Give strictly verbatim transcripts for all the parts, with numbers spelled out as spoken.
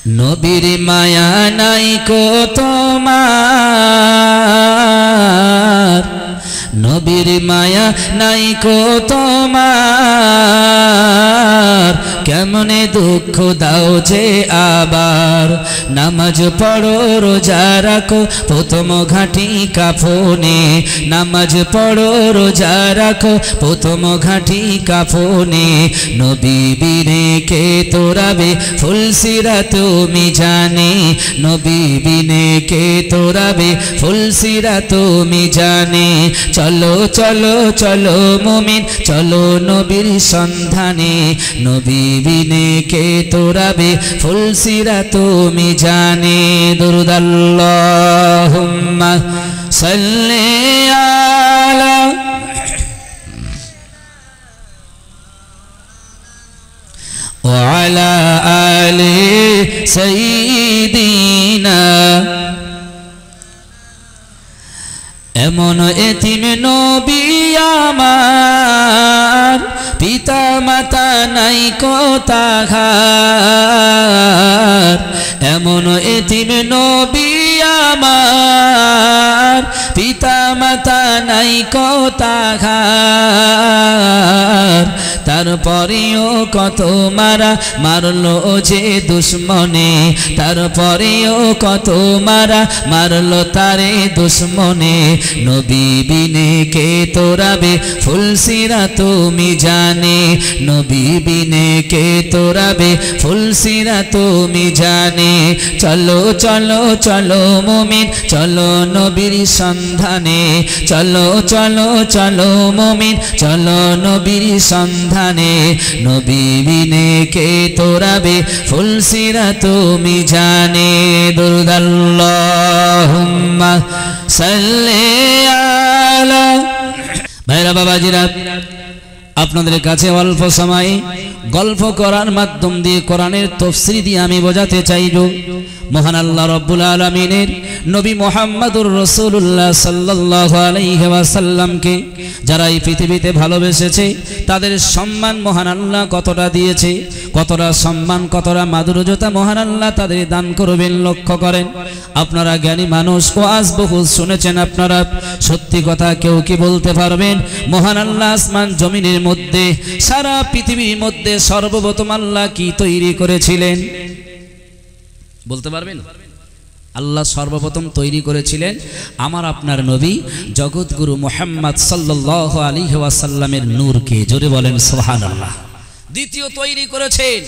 নবীর মায়া নাই কো তোমার, নবীর মায়া নাই কো তোমার, কেমনে দুঃখ দাও যে আবার। নামাজ পড়ো রোজা রাখো প্রথম ঘাটি কাফনে, নামাজ পড়ো রোজা রাখো প্রথম ঘাটি কাফনে। নবী বিনে কে তোরাবে ফুলসিরা তুমি জানে, নবী বিনে কে তোরাবে ফুলসিরা তুমি জানে। চলো চলো চলো মুমিন চলো নবীর সন্ধানে, নবী বিনে কে তোরাবে ফুলসিরা তুমি জানে। দুরূদ আল্লাহুম্মা সাল্লি আলা ওয়া আলা আলি সাইয়্যিদিনা। এমন এতিম নবী আমার, পিতা মাতা নাই কো তাহার। এমন এতিম নবী আমার, পিতা মাতা নাই কো তাহার। তারপরেও কত মারা মারলো যে দুশ্মনে, তারপরেও কত মারা মারলো তারে দুশ্মনে। নবী বিনে কে তোরাবে ফুলসিরা তুমি জানে, নবী বিনে কে তোরাবে ফুলসিরা তুমি জানে। চলো চলো চলো মুমিন চলো নবীর সন্ধানে, চলো চলো চলো মুমিন চলো নবীর সন্ধানে। নবী বিনে কে তোরাবে ফুলসিরা তুমি জানে। দুরূদ আল্লাহুম্মা সাল্লি আলা। ভাইরা বাবাজিরা, আপনাদের কাছে অল্প সময় গল্প করার মাধ্যম দিয়ে কোরআনের তাফসীর দিয়ে আমি বোঝাতে চাইব মহান আল্লাহ রব্বুল আলামিনের নবী মুহাম্মদুর রাসূলুল্লাহ সাল্লাল্লাহু আলাইহি ওয়াসাল্লামকে যারা এই পৃথিবীতে ভালোবেসেছে তাদের সম্মান মহান আল্লাহ কতটা দিয়েছে, কতটা সম্মান কতটা মাধুর্যতা মহান আল্লাহ তাদের দান করবেন লক্ষ্য করেন। আপনারা জ্ঞানী মানুষ, ওয়াজ বহু শুনেছেন আপনারা, সত্যি কথা কেউ কি বলতে পারবেন মহান আল্লাহ আসমান জমিনের মধ্যে সারা পৃথিবীর মধ্যে সর্বপ্রথম আল্লাহ কি তৈরি করেছিলেন? বলতে পারবেন? আল্লাহ সর্বপ্রথম তৈরি করেছিলেন আমার আপনার নবী জগৎগুরু মুহাম্মদ সাল্লাল্লাহু আলাইহি ওয়াসাল্লামের নূরকে। জোরে বলেন সুবহানাল্লাহ। দ্বিতীয় তৈরি করেছেন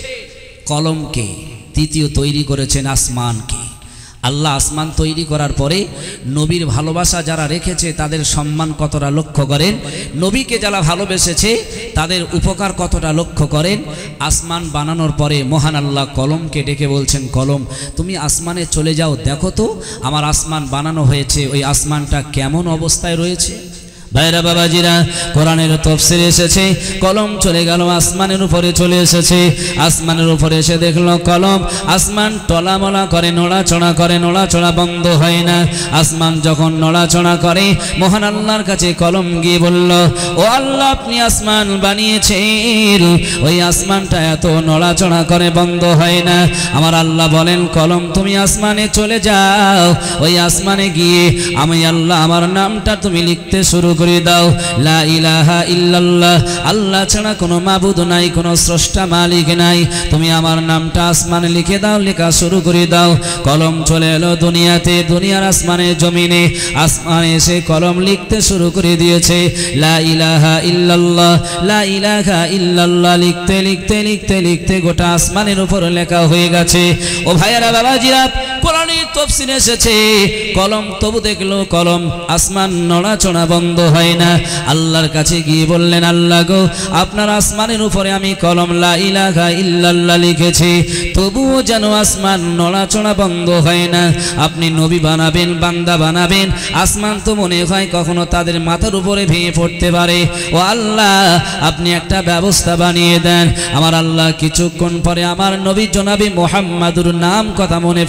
কলমকে, তৃতীয় তৈরি করেছেন আসমানকে। আল্লাহ আসমান তৈরি করার পরে নবীর ভালোবাসা যারা রেখেছে তাদের সম্মান কতটা লক্ষ্য করেন, নবীকে যারা ভালোবেসেছে তাদের উপকার কতটা লক্ষ্য করেন। আসমান বানানোর পরে মহান আল্লাহ কলমকে ডেকে বলছেন, কলম তুমি আসমানে চলে যাও, দেখো তো আমার আসমান বানানো হয়েছে, ওই আসমানটা কেমন অবস্থায় রয়েছে। ভাইরা বাবাজিরা, কোরআনের তাফসীরে এসেছে কলম চলে গেল আসমানের উপরে চলে এসেছে। আসমানের উপরে এসে দেখলো কলম আসমান টলামলা করে, নড়াচড়া করে, নড়াচড়া বন্ধ হয় না। আসমান যখন নড়াচড়া করে মহান আল্লাহর কাছে কলম গিয়ে বলল, ও আল্লাহ আপনি আসমান বানিয়েছেন, ওই আসমানটা এত নড়াচড়া করে বন্ধ হয় না। আমার আল্লাহ বলেন, কলম তুমি আসমানে চলে যাও, ওই আসমানে গিয়ে আমি আল্লাহ আমার নামটা তুমি লিখতে শুরু করে দাও। লা ইলাহা ইল্লাল্লাহ, আল্লাহ ছাড়া কোনো মাবুদ নাই, কোনো স্রষ্টা মালিক নাই, তুমি আমার নামটা আসমানে লিখে দাও, লেখা শুরু করে দাও। কলম চলে এলো দুনিয়াতে, দুনিয়ার আসমানে জমিনে, আসমানে এসে কলম লিখতে শুরু করে দিয়েছে লা ইলাহা ইল্লাল্লাহ, লা ইলাহা ইল্লাল্লাহ লিখতে লিখতে লিখতে লিখতে গোটা আসমানের উপর লেখা হয়ে গেছে। ও ভাইয়েরা বাবাজিরা, কোরআনের তাফসীরে এসেছে কলম তবু দেখলো কলম আসমান নড়াচড়া বন্ধ হয় না। আল্লাহর কাছে গিয়ে বললেন, আল্লাহ গো আপনার আসমানের উপরে আমি কলম লা ইলাহা ইল্লাল্লাহ লিখেছি, তবুও যেন আসমান নড়াচড়া বন্ধ হয় না। আপনি নবী বানাবেন, বান্দা বানাবেন, আসমান তো মনে হয় কখনো তাদের মাথার উপরে ভেঙে পড়তে পারে। ও আল্লাহ আপনি একটা ব্যবস্থা বানিয়ে দেন। আমার আল্লাহ কিছুক্ষণ পরে আমার নবী জনাবি মুহাম্মাদুর নাম কথা মনে পড়েছে।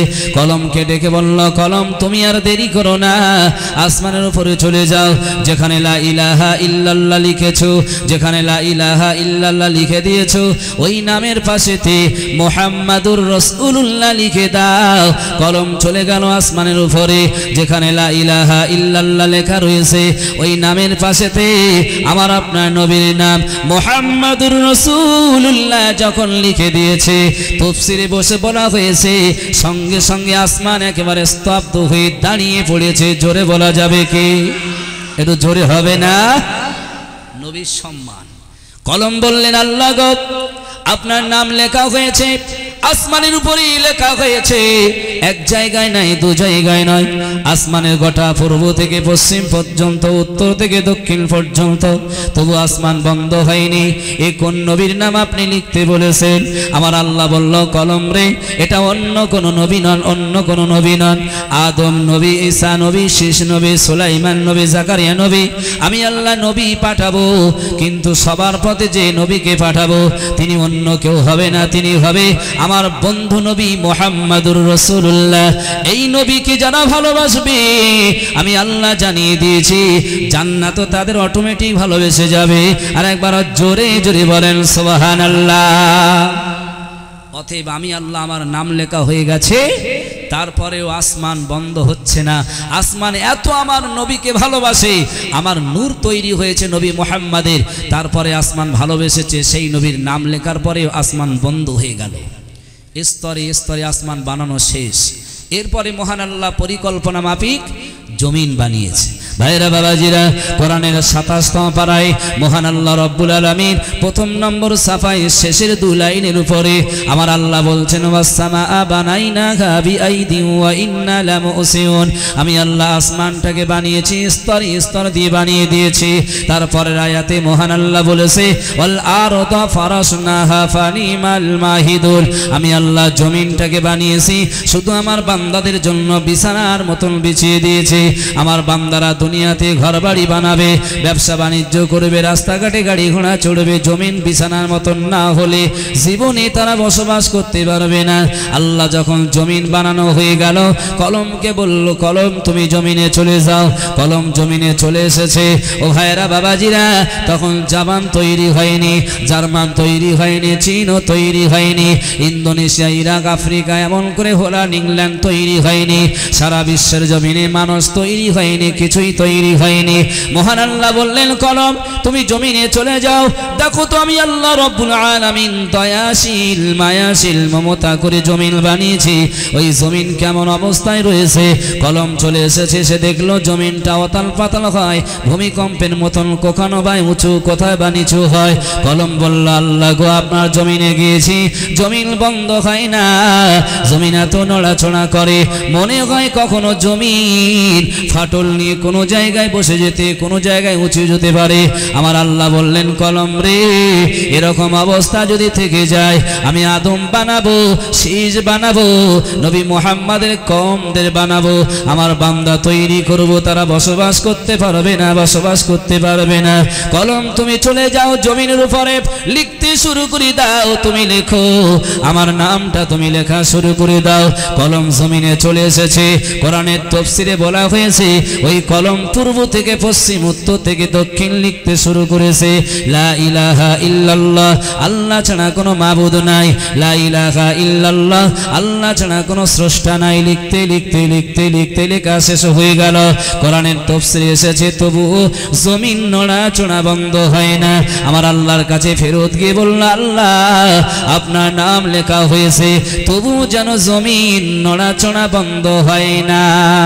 কলমকে ডেকে বলল, কলম তুমি আর দেরি করো না, আসমানের উপরে চলে যাও, যেখানে লা ইলাহা ইল্লাল্লাহ লিখেছো, যেখানে লা ইলাহা ইল্লাল্লাহ লিখে দিয়েছো, ওই নামের পাশেতে মুহাম্মাদুর রাসূলুল্লাহ লিখে দাও। কলম চলে গেল আসমানের উপরে, যেখানে লা ইলাহা ইল্লাল্লাহ লেখা রয়েছে, ওই নামের পাশেতে আমার আপনার নবীর নাম মুহাম্মাদুর রাসূলুল্লাহ যখন লিখে দিয়েছে, তাফসীরে বসে বলা হয়েছে সঙ্গে সঙ্গে আসমান একেবারে স্তব্ধ হয়ে দাঁড়িয়ে পড়েছে। জোরে বলা যাবে কি? একটু জোরে হবে না? নবীর সম্মান। কলম বললেন, আল্লাহ গো, আপনার নাম লেখা হয়েছে, আসমানের উপরেই লেখা হয়েছে, এক জায়গায় নাই, দু জায়গায় নয়, আসমানের গোটা পূর্ব থেকে পশ্চিম পর্যন্ত, উত্তর থেকে দক্ষিণ পর্যন্ত, তবু আসমান বন্ধ হয়নি। এ কোন নবীর নাম আপনি লিখতে বলেছেন? আমার আল্লাহ বলল, কলম রে, এটা অন্য কোন নবী নন, অন্য কোন নবী নন, আদম নবী, ঈসা নবী, শীষ নবী, সুলাইমান নবী, জাকারিয়া নবী, আমি আল্লাহ নবী পাঠাবো, কিন্তু সবার পথে যে নবীকে পাঠাবো তিনি অন্য কেউ হবে না, তিনি হবে আমার আমার বন্ধু নবী মুহাম্মাদুর রাসূলুল্লাহ। এই নবীকে যারা ভালোবাসবে আমি আল্লাহ জানিয়ে দিয়েছি জান্নাত তাদের অটোমেটিক ভালোবেসে যাবে। আর একবার জোরে জোরে বলেন সুবহানাল্লাহ। অতএব আমি আল্লাহ, আমার নাম লেখা হয়ে গেছে, তারপরেও আসমান বন্ধ হচ্ছে না। আসমান এত আমার নবীকে ভালোবাসে, আমার নূর তৈরি হয়েছে নবী মুহাম্মাদের, তারপরে আসমান ভালোবেসেছে, সেই নবীর নাম লেখার পরেও আসমান বন্ধ হয়ে গেল। স্তরে স্তরে আসমান বানানো শেষ, এরপরে মহান আল্লাহ পরিকল্পনা মাফিক জমিন বানিয়েছে। ভাইরা বাবাজিরা, কোরআনের সাতাশতম পারায় মহান আল্লাহ রব্বুল আলামিন প্রথম নম্বর সাফায় শেষের দু লাইনের উপরে আমার আল্লাহ বলছেন, ওয়াস-সামাআ বানাইনাহা বিআইদিন ওয়া ইন্না লামুসিউন। আমি আল্লাহ আসমানটাকে বানিয়েছি, স্তরে স্তর দিয়ে বানিয়ে দিয়েছি। তারপরের আয়াতে মহান আল্লাহ বলেছে, ওয়াল আরদা ফারাশনাহা ফানিমাল মাহিদুন। আমি আল্লাহ জমিনটাকে বানিয়েছি, শুধু আমার বান্দাদের জন্য বিছানার মতন বিছিয়ে দিয়েছি। আমার বান্দারা দুনিয়াতে ঘর বাড়ি বানাবে, ব্যবসা বাণিজ্য করবে, রাস্তাঘাটে গাড়ি ঘোড়া চড়বে, জমিন বিছানার মতন না হলে জীবনে তারা বসবাস করতে পারবে না। আল্লাহ যখন জমিন বানানো হয়ে গেল, কলমকে বলল, কলম তুমি জমিনে চলে যাও। কলম জমিনে চলে এসেছে। ও ভাইরা বাবাজিরা, তখন জাপান তৈরি হয়নি, জার্মান তৈরি হয়নি, চীনও তৈরি হয়নি, ইন্দোনেশিয়া, ইরাক, আফ্রিকা, এমন করে হোল্যান্ড, ইংল্যান্ড তৈরি হয়নি, সারা বিশ্বের জমিনে মানুষ তৈরি হয়নি, কিছুই তৈরি হয়নি। মহান আল্লাহ বললেন, কলম তুমি জমিনে চলে যাও, দেখো তো আমি আল্লাহ রব্বুল আলামিন দয়াশীল, মায়াশীল, মমতা করে জমিন বানিয়েছি, ওই জমিন কেমন অবস্থায় রয়েছে। কলম চলে এসেছে, সে দেখলো জমিনটা অতাল পাতাল হয়, ভূমিকম্পের মতন কখনো বা উঁচু, কোথায় বা নিচু হয়। কলম বলল, আল্লাহ গো, আপনার জমিনে গিয়েছি, জমিন বন্ধ হয় না, জমিন এত নড়াচড়া করে, মনে হয় কখনো জমিন ফাটল নিয়ে কোনো জায়গায় বসে যেতে, কোনো জায়গায় উঁচু যেতে পারে। আমার আল্লাহ বললেন, কলম রে, এরকম অবস্থা যদি থেকে যায়, আমি আদম বানাবো, শীষ বানাবো, নবী মুহাম্মাদের কওমদের বানাবো, আমার বান্দা তৈরি করব, তারা বসবাস করতে পারবে না, বসবাস করতে পারবে না। কলম তুমি চলে যাও, জমিনের উপরে লিখতে শুরু করে দাও, তুমি লেখো, আমার নামটা তুমি লেখা শুরু করে দাও। কলম জমিনে চলে এসেছে। কোরআনের তাফসীরে বলা হয়েছে, ওই কলম পূর্ব থেকে পশ্চিম, উত্তর থেকে দক্ষিণ লিখতে শুরু করেছে, লা ইলাহা ইল্লাল্লাহ, আল্লাহ ছাড়া কোনো মাবুদ নাই, লা ইলাহা ইল্লাল্লাহ, আল্লাহ ছাড়া কোনো স্রষ্টা নাই। লিখতে লিখতে লিখতে লিখতে লেখা শেষ হয়ে গেল। কোরআনের তাফসীরে এসেছে, তবুও জমিন নড়াচড়া বন্ধ হয় না। আমার আল্লাহর কাছে ফেরত গিয়ে বলল, আল্লাহ আপনার নাম লেখা হয়েছে, তবু যেন জমিন নড়াচড়া বন্ধ হয় না।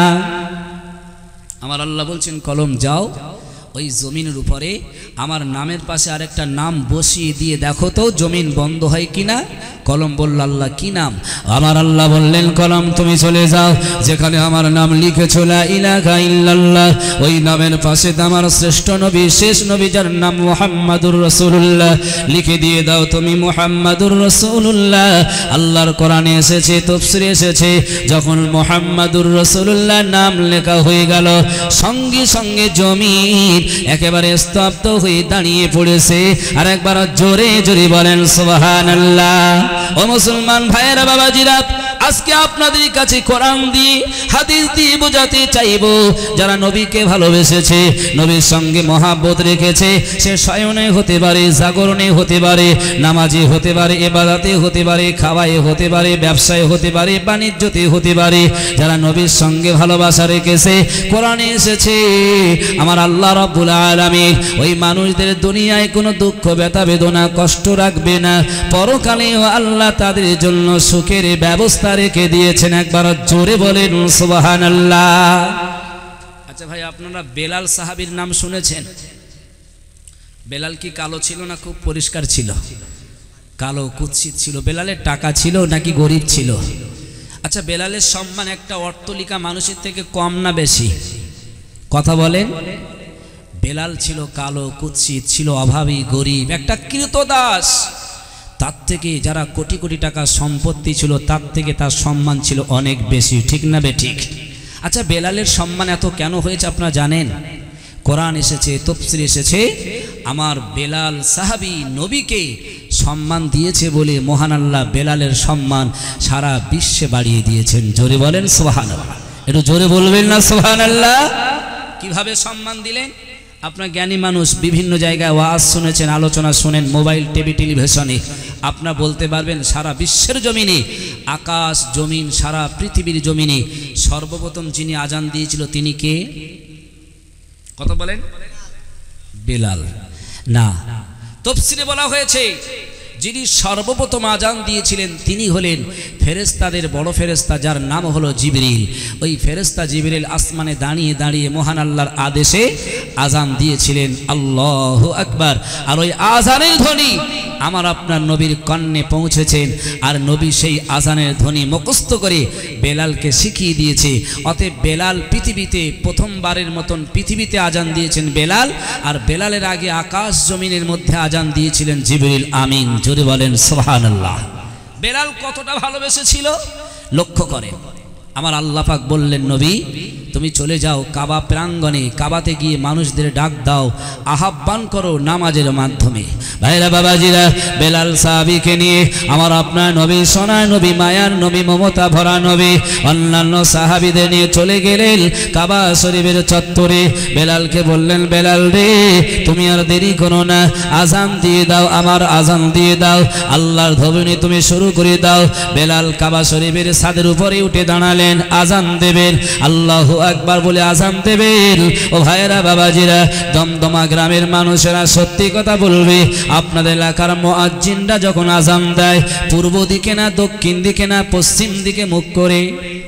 আমার আল্লাহ বলছেন, কলম যাও, ওই জমিনের উপরে আমার নামের পাশে আরেকটা নাম বসিয়ে দিয়ে দেখো তো জমিন বন্ধ হয় কিনা। কলম বলল, আল্লাহ কি নাম? আমার আল্লাহ বললেন, কলম তুমি চলে যাও, যেখানে আমার নাম লিখেছো লা ইলাহা ইল্লাল্লাহ, ওই নামের পাশে আমার শ্রেষ্ঠ নবী, শেষ নবী, যার নাম মুহাম্মাদুর রাসূলুল্লাহ, লিখে দিয়ে দাও তুমি মুহাম্মাদুর রাসূলুল্লাহ। আল্লাহর কোরআনে এসেছে, তাফসীরে এসেছে, যখন মুহাম্মাদুর রাসূলুল্লাহ নাম লেখা হয়ে গেল, সঙ্গে সঙ্গে জমিন একেবারে স্তব্ধ হয়ে দাঁড়িয়ে পড়েছে। আর একবার জোরে জোরে বলেন সুবহানাল্লাহ। ও মুসলমান ভাইয়েরা বাবাজিরা, আজকে আপনাদের কাছে কোরআন দিয়ে হাদিস দিয়ে বোঝাতে চাইবো, যারা নবীকে ভালোবেসেছে, নবীর সঙ্গে মহাব্বত রেখেছে, সে শয়নে হতে পারে, জাগরণে হতে পারে, নামাজে হতে পারে, ইবাদতে হতে পারে, খাওয়ায় হতে পারে, ব্যবসায় হতে পারে, বাণিজ্যতে হতে পারে, যারা নবীর সঙ্গে ভালোবাসা রেখেছে, কোরআনে এসেছে আমার আল্লাহ রাব্বুল আলামিন ওই মানুষদের দুনিয়ায় কোনো দুঃখ ব্যথা বেদনা কষ্ট রাখবে না, পরকালেও আল্লাহ তাদের জন্য সুখের ব্যবস্থা রেখে দিয়েছেন। একবার জোরে বলেন সুবহানাল্লাহ। আচ্ছা ভাই, আপনারা বেলাল সাহাবীর নাম শুনেছেন? বেলাল কি কালো ছিল না খুব পরিষ্কার ছিল? কালো কুৎসিত ছিল। বেলালের টাকা ছিল নাকি গরিব ছিল? আচ্ছা, বেলালের সম্মান একটা অট্টলিকা মানুষের থেকে কম না বেশি? কথা বলেন। বেলাল ছিল কালো কুৎসিত, ছিল অভাবী, গরিব, একটা কৃতদাস। তার থেকে যারা কোটি কোটি টাকা সম্পত্তি ছিল, তার থেকে তার সম্মান ছিল অনেক বেশি, ঠিক না বেঠিক? আচ্ছা, বেলালের সম্মান এত কেন হয়েছে আপনারা জানেন? কোরআন এসেছে, তাফসীর এসেছে, আমার বেলাল সাহাবী নবীকে সম্মান দিয়েছে বলে মহান আল্লাহ বেলালের সম্মান সারা বিশ্বে বাড়িয়ে দিয়েছেন। জোরে বলেন সুবহানাল্লাহ। একটু জোরে বলবেন না সুবহানাল্লাহ? কিভাবে সম্মান দিলেন? আপনার জ্ঞানী মানুষ, বিভিন্ন জায়গায় ওয়াজ শুনেছেন, আলোচনা শুনেন, মোবাইল টিভি টেলিভিশনে, আপনার বলতে পারবেন সারা বিশ্বের জমিনে, আকাশ জমিন সারা পৃথিবীর জমিনে সর্বপ্রথম যিনি আজান দিয়েছিল তিনি কে? কথা বলেন। বেলাল না, তাফসীরে বলা হয়েছে যিনি সর্বপ্রথম আজান দিয়েছিলেন তিনি হলেন ফেরেশতাদের বড় ফেরেশতা, যার নাম হলো জিবরিল। ওই ফেরেশতা জিবরিল আসমানে দাঁড়িয়ে দাঁড়িয়ে মহান আল্লাহর আদেশে আজান দিয়েছিলেন। আল্লাহু আকবার। আর ওই আজানের ধ্বনি আমার আপনার নবীর কর্ণে পৌঁছেছেন, আর নবী সেই আজানের ধ্বনি মুখস্থ করে বেলালকে শিখিয়ে দিয়েছে। অতএব বেলাল পৃথিবীতে প্রথমবারের মতন পৃথিবীতে আজান দিয়েছেন বেলাল, আর বেলালের আগে আকাশ জমিনের মধ্যে আজান দিয়েছিলেন জিবরিল আমিন। জোরে বলেন সুবহানাল্লাহ। বেলাল কতটা ভালোবেসেছিল লক্ষ্য করেন। আমার আল্লাহ পাক বললেন, নবী তুমি চলে যাও কাবা প্রাঙ্গণে, কাবাতে গিয়ে মানুষদের ডাক দাও, আহ্বান করো নামাজের মাধ্যমে। ভাইরা বাবাজিরা, বেলাল সাহাবীকে নিয়ে আমার আপনার নবী, সোনার নবী, মায়ার নবী, মমতা ভরা নবী অন্যান্য সাহাবীদের নিয়ে চলে গেলেন কাবা শরীফের চত্বরে। বেলালকে বললেন, বেলাল রে তুমি আর দেরি করো না, আজান দিয়ে দাও, আমার আজান দিয়ে দাও, আল্লাহর ধ্বনি তুমি শুরু করে দাও। বেলাল কাবা শরীফের ছাদের উপরে উঠে দাঁড়ালেন, আজান দেবেন, আল্লাহু আকবার বলে আজান দেবেন। ও ভাইরা বাবাজিরা, দমদমা গ্রামের মানুষেরা সত্যি কথা বলবে, আপনাদের এলাকার মুয়াজ্জিনরা যখন আজান দেয় পূর্ব দিকে না দক্ষিণ দিকে না পশ্চিম দিকে মুখ করে?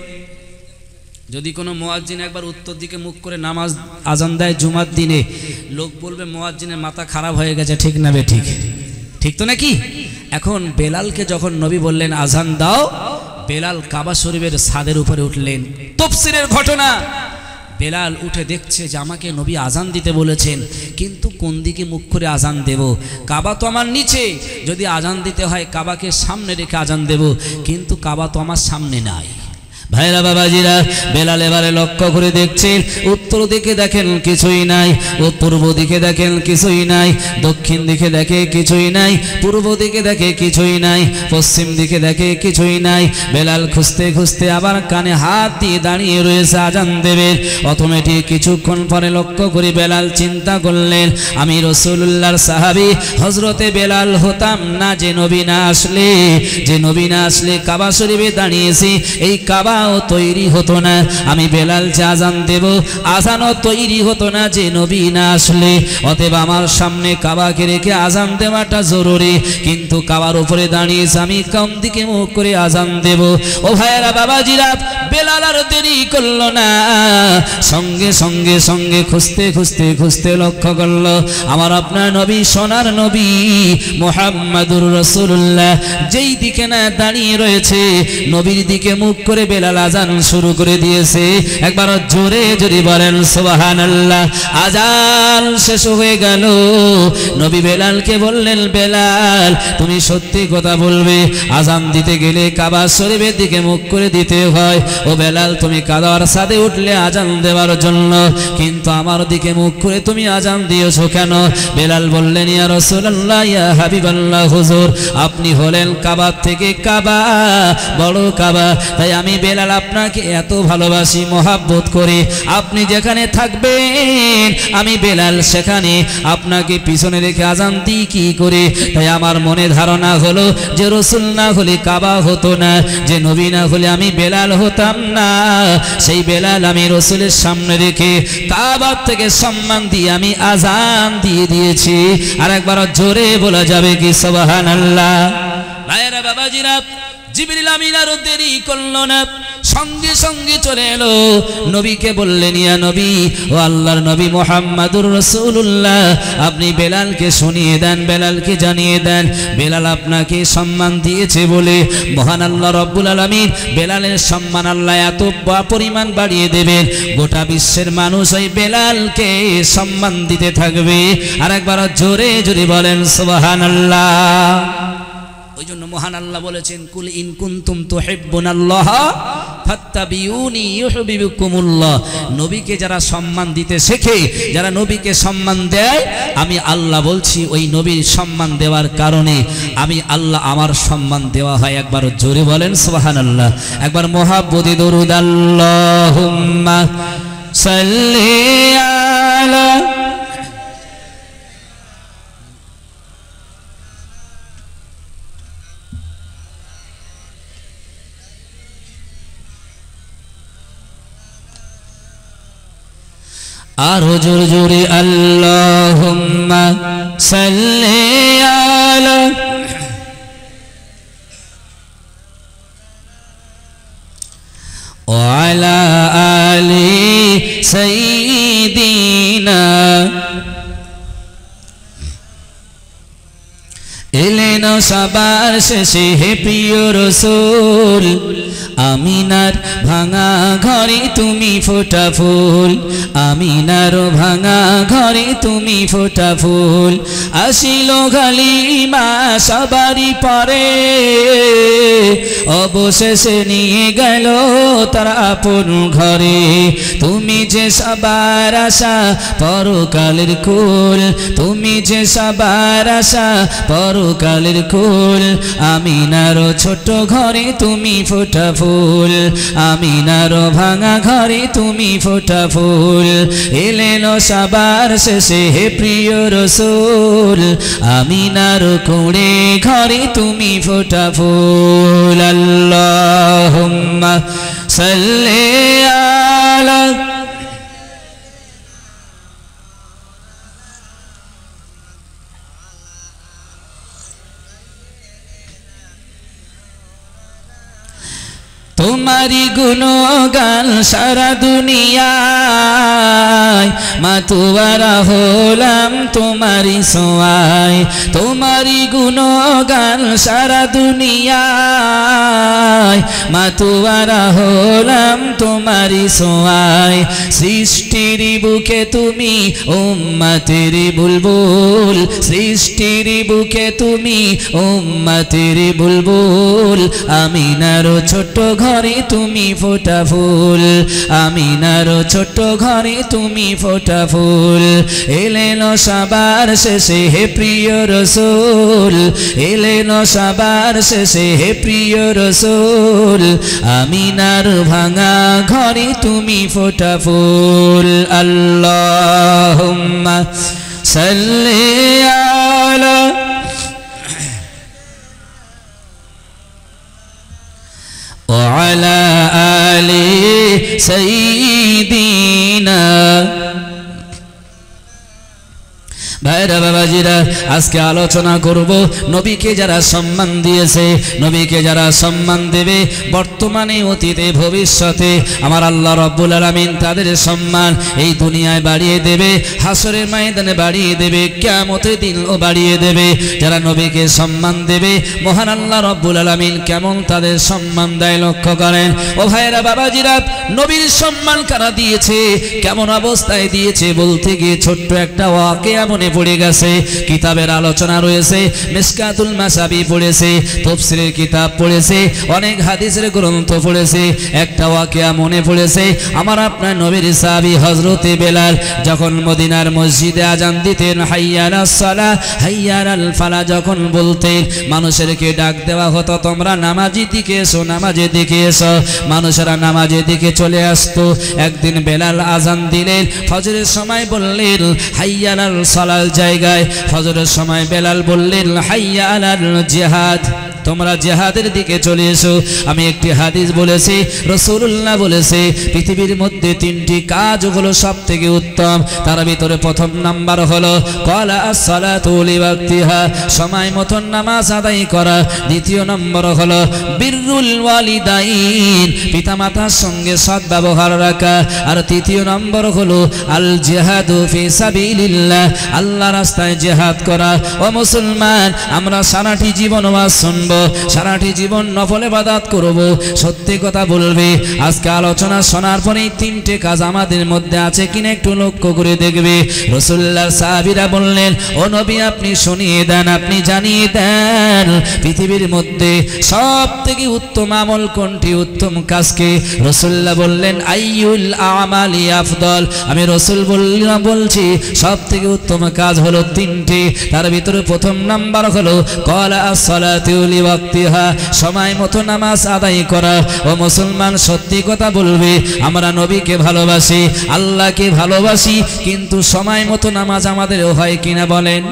যদি কোনো মুয়াজ্জিন একবার উত্তর দিকে মুখ করে নামাজ আজান দেয় জুমার দিনে, লোক বলবে মুয়াজ্জিনের মাথা খারাপ হয়ে গেছে, ঠিক না বে ঠিক? ঠিক তো নাকি? এখন বেলালকে যখন নবী বললেন আজান দাও, বেলাল কাবা শরীফের ছাদের উপরে উঠলেন। তাফসীরের ঘটনা, বেলাল উঠে দেখছে যে আমাকে নবী আজান দিতে বলেছেন, কিন্তু কোন দিকে মুখ করে আজান দেব? কাবা তো আমার নিচে, যদি আজান দিতে হয় কাবাকে সামনে রেখে আজান দেব, কিন্তু কাবা তো আমার সামনে নাই। ভাইরা বাবাজিরা, বেলাল এবারে লক্ষ্য করে দেখছেন, উত্তর দিকে দেখেন কিছুই নাই, ও পূর্ব দিকে দেখেন কিছুই নাই, দক্ষিণ দিকে দেখে কিছুই নাই, পূর্ব দিকে দেখে কিছুই নাই, পশ্চিম দিকে দেখে কিছুই নাই। বেলাল খুঁজতে খুঁজতে আবার কানে হাত দিয়ে দাঁড়িয়ে রয়েছে আজান দেবেন। অটোমেটিক কিছুক্ষণ পরে লক্ষ্য করে বেলাল চিন্তা করলেন, আমি রাসূলুল্লাহর সাহাবী হযরতে বেলাল হতাম না যে নবী না আসলে, যে নবী না আসলে কাবা শরীফে দাঁড়িয়েছি, এই কাবা তৈরি হতো না। আমি বেলাল যে আজান দেব, আজানও তৈরি হতো না যে নবী না আসলে। অতএব আমার সামনে কাবাকে রেখে আজান দেওয়াটা জরুরি, কিন্তু কাবার উপরে দাঁড়িয়েছে, আমি কোন দিকে মুখ করে আজান দেব? ও ভাইয়েরা বাবাজিরা, বেলাল আর দেরি করলো না, সঙ্গে সঙ্গে সঙ্গে খুঁজতে খুঁজতে খুঁজতে লক্ষ্য করলো আমার আপনার নবী, সোনার নবী মুহাম্মাদুর রাসূলুল্লাহ যেই দিকে না দাঁড়িয়ে রয়েছে, নবীর দিকে মুখ করে বেলাল আজান শুরু করে দিয়েছে। একবার জোরে জোরে বলেন সুবহানাল্লাহ। আজান শেষ হয়ে গেল, নবী বেলালকে বললেন, বেলাল তুমি সত্যি কথা বলবে, আজান দিতে গেলে কাবা শরীফের দিকে মুখ করে দিতে হয়, ও বেলাল তুমি কাদার সাদে উঠলে আজান দেওয়ার জন্য, কিন্তু আমার দিকে মুখ করে তুমি আজান দিয়েছো কেন? বেলাল বললেন ইয়া রাসূলুল্লাহ ইয়া হাবিবাল্লাহ হুজুর, আপনি হলেন কাবা থেকে কাবা, বড় কাবা, তাই আমি বেলাল আপনাকে এত ভালোবাসি, মহাব্বত করি। আপনি যেখানে থাকবেন আমি বেলাল সেখানে আপনাকে পিছনে রেখে আজান দিই কি করে? তাই আমার মনে ধারণা হলো যে রসুল না হলে কাবা হতো না, যে নবী না হলে আমি বেলাল হতাম না। সেই বেলাল আমি রসুলের সামনে রেখে কাবা থেকে সম্মান দিয়ে আমি আজান দিয়ে দিয়েছি। আর একবার জোরে বলা যাবে কি সুবহানাল্লাহ? ভাইরা বাবাজিরা, জিবরিল আমিন আর দেরি করলো না, সঙ্গে সঙ্গে চলে এলো, নবীকে বললেন ইয়া নবী, ও আল্লাহর নবী মুহাম্মাদুর রাসূলুল্লাহ, আপনি বেলালকে শুনিয়ে দেন, বেলালকে জানিয়ে দেন, বেলাল আপনাকে সম্মান দিয়েছে বলে মহান আল্লাহ রব্বুল আলামিন বেলালের সম্মান আল্লাহ এত পরিমাণ বাড়িয়ে দেবেন, গোটা বিশ্বের মানুষ ওই বেলালকে সম্মান দিতে থাকবে। আর একবার জোরে জোরে বলেন সুবহানাল্লাহ। ওই জন্য মহান আল্লাহ বলেছেন কুল ইন কুনতুম তুহিব্বুনাল্লাহ ফাত্তাবিউনি ইউহিব্বুকুমুল্লাহ। নবীকে যারা সম্মান দিতে শেখে, যারা নবীকে সম্মান দেয়, আমি আল্লাহ বলছি ওই নবীর সম্মান দেওয়ার কারণে আমি আল্লাহ আমার সম্মান দেওয়া হয়। একবার জোরে বলেন সুবহানাল্লাহ। একবার মহাব্বতে দরুদ আল্লাহুম্মা সাল্লি আলা আরো জোরে জোরে আল্লাহুম্মা সাল্লি আলা ওয়া আলা আলি সাইয়্যিদিনা। এলেন সবার শেষে হে প্রিয় রসূল, আমিনার ভাঙা ঘরে তুমি ফোটা ফুল, আমিনার ভাঙা ঘরে তুমি ফোটা ফুল। আসিল গালিমা সবারই পরে, অবশেষে নিয়ে গেল তারা আপন ঘরে। তুমি যে সবার আশা পরকালের কুল, তুমি যে সবার আশা পরকালের কুল। আমিনারও ছোট ঘরে তুমি ফোটা ফুল, আমিনারও ভাঙা ঘরে তুমি ফোটা ফুল। এলেন সবার শেষে হে প্রিয় রসূল, আমিনার কোণে ঘরে তুমি ফোটা ফুল। আল্লাহুম্মা সাল্লি আলা তোমারি গুণগান সারা দুনিয়ায়, মাতুয়ারা হলাম তোমারি সোয়ায়। তোমারি গুণগান সারা দুনিয়ায়, মাতুয়ারা হলাম তোমারি সোয়ায়। সৃষ্টির বুকে তুমি উম্মতের বুলবুল, সৃষ্টির বুকে তুমি উম্মতের বুলবুল। আমিনারও ছোট ঘরে তুমি ফোটা ফুল, আমিনারও ছোট ঘরে তুমি ফোটা ফুল। এলেন সবার শেষে হে প্রিয় রসূল, এলেন সবার শেষে হে প্রিয় রসূল। আমিনার ভাঙা ঘরে তুমি ফোটা ফুল। আল্লাহুম্মা সাল্লি আলা وعلى آل سيدنا। ভাইরা বাবাজিরা, আজকে আলোচনা করব নবীকে যারা সম্মান দিয়েছে, নবীকে যারা সম্মান দেবে বর্তমানে অতীতে ভবিষ্যতে, আমার আল্লাহ রব্বুল আলামিন তাদের সম্মান এই দুনিয়ায় বাড়িয়ে দেবে, হাসরের ময়দানে বাড়িয়ে দেবে, কিয়ামতের দিনও বাড়িয়ে দেবে। যারা নবীকে সম্মান দেবে মহান আল্লাহ রব্বুল আলামিন কেমন তাদের সম্মান দেয় লক্ষ্য করেন। ও ভাইরা বাবাজিরা, নবীর সম্মান কারা দিয়েছে, কেমন অবস্থায় দিয়েছে বলতে গিয়ে ছোট্ট একটা ওয়াকিয়া মনে পড়ে গেছে। কিতাবের আলোচনা রয়েছে, মিশকাতুল মাসাবি পড়েছে, তাফসীরের কিতাব পড়েছে, অনেক হাদিসের গ্রন্থ পড়েছে। একটা ওয়াকিয়া মনে পড়েছে, আমার আপনার নবীর সাহাবী হযরতে বেলাল যখন মদিনার মসজিদে আজান দিতেন, হাইয়া আলাস সালাহ হাইয়া আলাল ফালাহ যখন বলতেন, মানুষেরকে ডাক দেওয়া হতো, তোমরা নামাজের দিকে এসো, নামাজের দিকে এসো। মানুষেরা নামাজের দিকে চলে আসতো। একদিন বেলাল আজান দিলেন, ফজরের সময় বললেন হাইয়া আলাল সালাহ জায়গায়, ফজরের সময় বেলাল বললেন হাইয়া আলাল জিহাদ, তোমরা জিহাদের দিকে চলে এসো। আমি একটি হাদিস বলেছি, রাসূলুল্লাহ বলেছে পৃথিবীর মধ্যে তিনটি কাজ হলো সবথেকে উত্তম, তার ভিতরে প্রথম নাম্বার হলো ক্বালা আস-সালাতু লিওয়াক্তিহা, সময় মতন নামাজ আদায় করা। দ্বিতীয় নম্বর হলো বিররুল ওয়ালিদাইন, পিতামাতার সঙ্গে সদ্ব্যবহার রাখা। আর তৃতীয় নম্বর হলো আল জিহাদু ফি সাবিলিল্লাহ, আল্লাহর রাস্তায় জিহাদ করা। ও মুসলমান, আমরা সারাটি জীবন ওয়াজ শুনবো, সারাটি জীবন নফল ইবাদত করব, সত্যি কথা বলবে। আজকে আলোচনা শোনার পরে তিনটে কাজ আমাদের মধ্যে আছে কিনা একটু লক্ষ্য করে দেখবে। রাসূলুল্লাহর সাহাবীরা বললেন, ও নবী আপনি শুনিয়ে দেন, আপনি জানিয়ে দেন পৃথিবীর মধ্যে সবথেকে উত্তম আমল কোনটি, উত্তম কাজকে? রাসূলুল্লাহ বললেন আইয়ুল আমালি আফদল। আমি রাসূল বললাম বলছি সবথেকে উত্তম কাজ হলো তিনটি, তার ভিতরে প্রথম নাম্বার হলো ক্বালা আস-সালাতু লিওয়াক্তিহা, সময় মতো নামাজ আদায় করা। ও মুসলমান, সত্যি কথা বলবে, আমরা নবীকে ভালোবাসি, আল্লাহকে ভালোবাসি, কিন্তু সময় মতো নামাজ আমাদের হয় কিনা বলেন?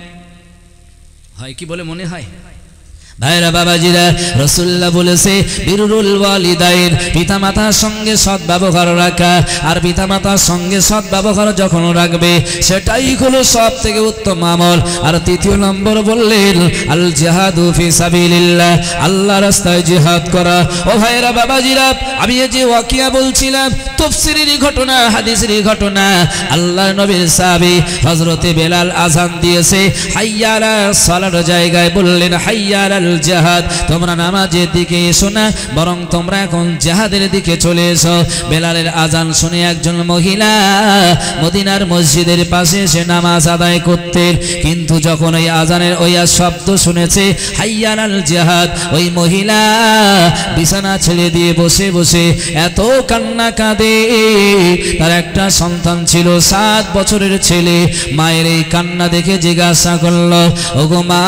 হয় কি বলে মনে হয়? ভাইরা বাবাজিরা, রাসূলুল্লাহ বলেছে বিররুল ওয়ালিদাইন, পিতামাতার সঙ্গে সদ্ব্যবহার রাখা। আর পিতামাতার সঙ্গে সদ্ব্যবহার যখন রাখবে সেটাই হলো সব থেকে উত্তম আমল। আর তৃতীয় নম্বর বললেন আল জিহাদু ফি সাবিলিল্লাহ, আল্লাহর রাস্তায় জিহাদ করা। ও ভাইরা বাবাজিরা, আমি এই যে ওয়াকিয়া বলছিলাম, তাফসীরের ঘটনা, হাদিসের ঘটনা, আল্লাহর নবীর সাহাবী হযরতে বেলাল আযান দিয়েছে, হাইয়া আলাস সালার জায়গায় বললেন হাইয়া আলাল জিহাদ, তোমরা নামাজের দিকে এসো না, বরং তোমরা এখন জিহাদের দিকে চলে এসো। বেলালের আজান শুনে একজন মহিলা মদিনার মসজিদের পাশে এসে নামাজ আদায় করতেন, কিন্তু যখন ওই আজানের ওই শব্দ শুনেছে হাইয়া আলাল জিহাদ, ওই মহিলা বিছানা ছেড়ে দিয়ে বসে বসে এত কান্না কাঁদে। তার একটা সন্তান ছিল, সাত বছরের ছেলে। মায়ের এই কান্না দেখে জিজ্ঞাসা করলো, ওগো মা,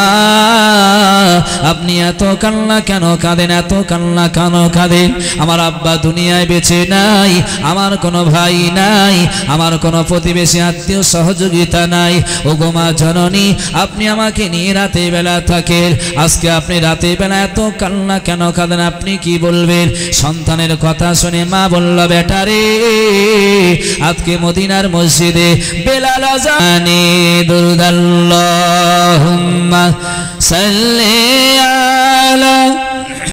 আপনি এত কান্না কেন কাঁদেন, এত কান্না কেন কাঁদেন? আমার আব্বা দুনিয়ায় বেঁচে নাই, আমার কোনো ভাই নাই, আমার কোনো প্রতিবেশী আত্মীয় সহযোগিতা নাই। ওগো মা জননী, আপনি আমাকে নিয়ে রাতে বেলা থাকেন, আজকে আপনি রাতে বেলা এত কান্না কেন কাঁদেন, আপনি কি বলবেন? সন্তানের কথা শুনে মা বলল, বেটা রে, আজকে মদিনার মসজিদে বেলাল আযানে দুরুদ আল্লাহুম্মা সাল্লি আলা